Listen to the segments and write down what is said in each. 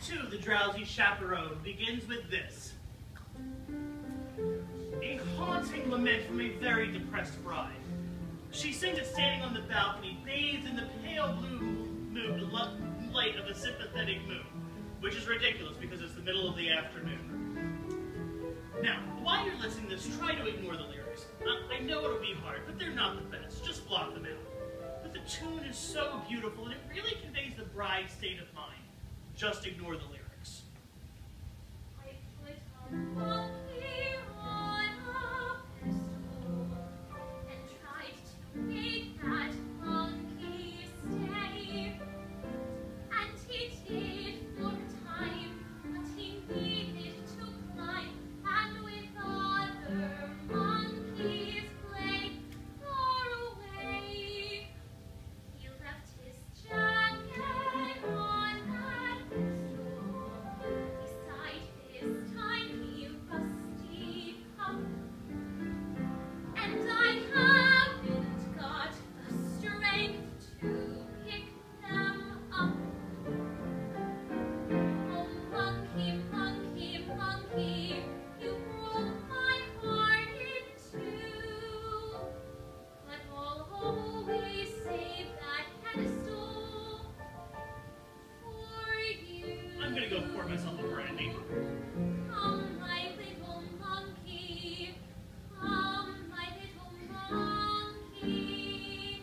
2, The Drowsy Chaperone, begins with this. A haunting lament from a very depressed bride. She sings it standing on the balcony, bathed in the pale blue light of a sympathetic moon, which is ridiculous because it's the middle of the afternoon. Now, while you're listening to this, try to ignore the lyrics. I know it'll be hard, but they're not the best. Just block them out. But the tune is so beautiful, and it really conveys the bride's state of mind. Just ignore the lyrics. I put a monkey on a pedestal and tried to make that monkey stay. And he did for a time what he needed to climb, and with other monkeys play far away. He left his jacket on that pedestal beside his tiny rusty cup, and I haven't got the strength to pick them up. Oh, monkey, monkey, monkey, you broke my heart in two, but I'll always save that pedestal for you. I'm gonna go pour myself a brandy. Come, my little monkey, come, my little monkey.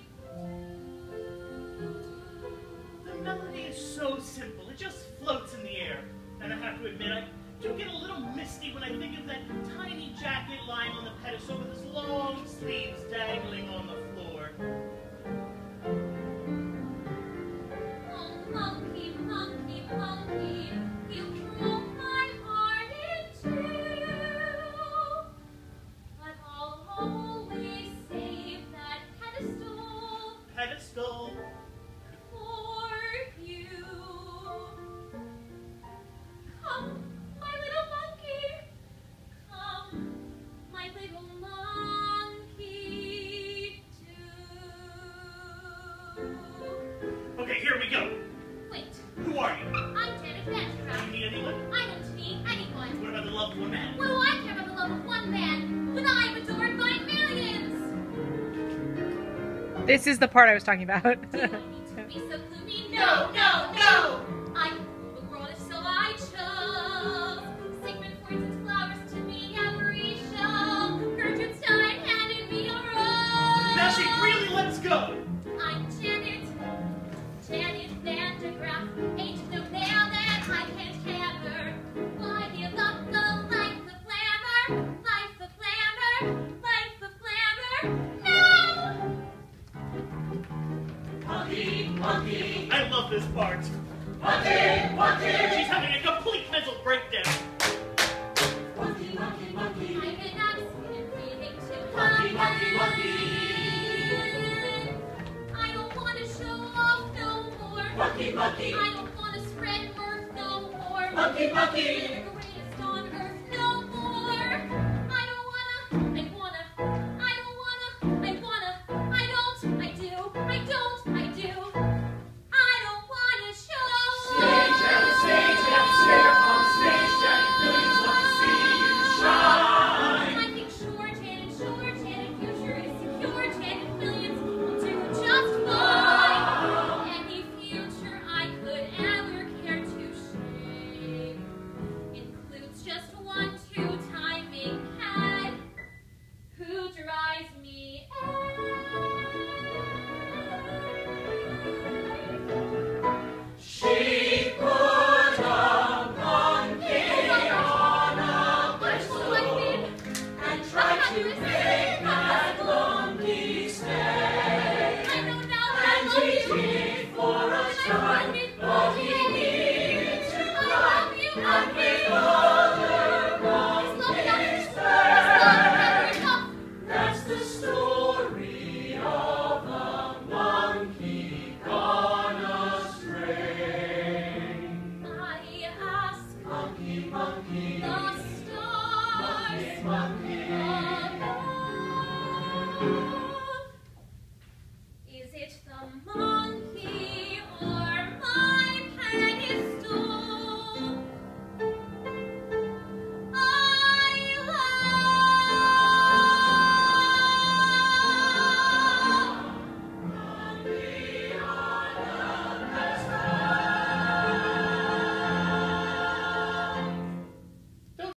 The melody is so simple, it just floats in the air. And I have to admit, I do get a little misty when I think of that tiny jacket lying on the pedestal with its long sleeves dangling on the floor. Oh, monkey, monkey, monkey, you broke my heart in two, but I'll always save that pedestal Pedestal. for you. Come, my little monkey, come, my little monkey, too. Okay, here we go. Wait, Who are you? I'm Janet Do you Vandergraaf. need anyone? I don't need anyone. What about the love of one man? What do I care about the love of one man when I'm adored by millions? This is the part I was talking about. Do I need to be so gloomy? No, no, no! I can rule the world if so I chose. Sigmund Freud's flowers to me every show. Gertrude Stein handed me a rose. Now she really lets go. I'm Janet Vandergraaf. Ain't no nail that I can't hammer. Why give up the life of glamour? Life of glamour, life of glamour. No! Monkey, monkey, I love this part. monkey, monkey, She's having a complete mental breakdown. monkey, monkey, monkey, I'm an accident waiting to monkey, happen. monkey, I don't want to show off no more. monkey, monkey, I don't want to spread mirth no more. monkey, monkey, Monkey,